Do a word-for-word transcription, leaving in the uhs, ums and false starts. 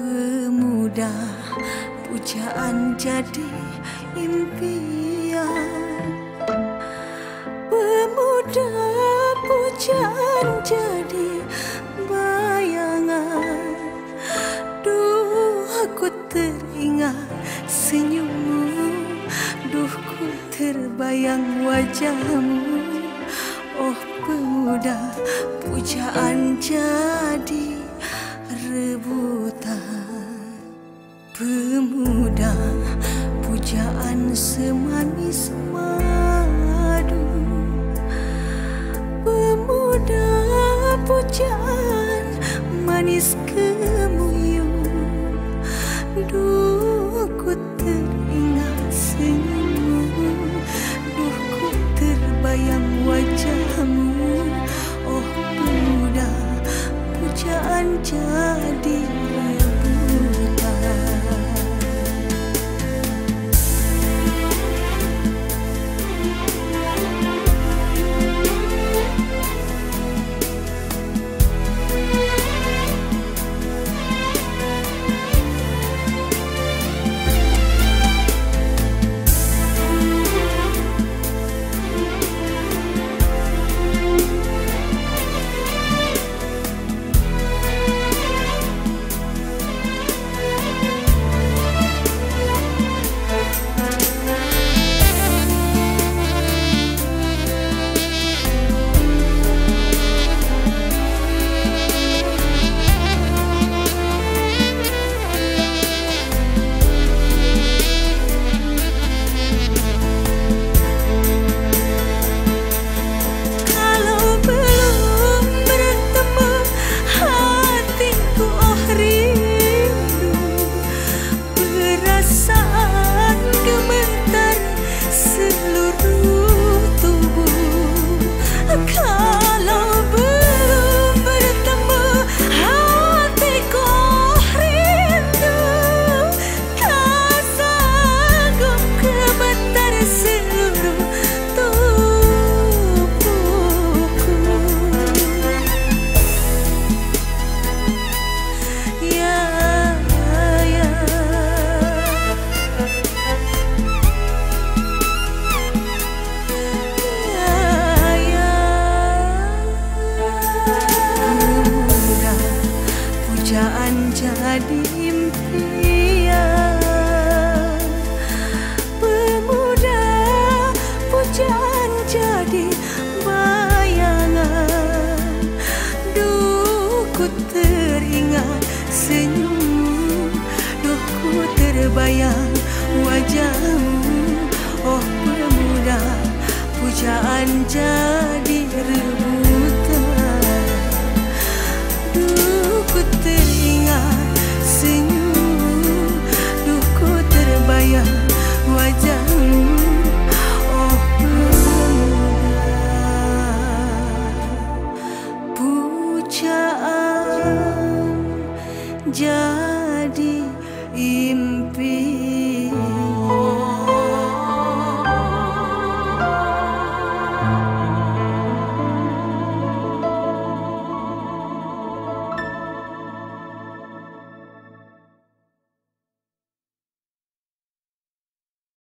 Pemuda pujaan jadi impian, pemuda pujaan jadi bayangan. Duh, aku teringat senyummu, duh ku terbayang wajahmu. Oh pemuda pujaan jadi rebutan, pemuda pujaan semanis madu, pemuda pujaan manis kemuyu. Duh ku teringat senyummu, duh ku terbayang wajahmu. Oh pemuda pujaan jadi rebutan. Pujaan jadi impian, pemuda pujaan jadi bayangan. Duh ku teringat senyummu, duh ku terbayang wajahmu. Oh pemuda pujaan jadi rebutan. Duh ku teringat senyum, duh ku terbayang wajahmu. Oh pemuda pujaan jadi impian.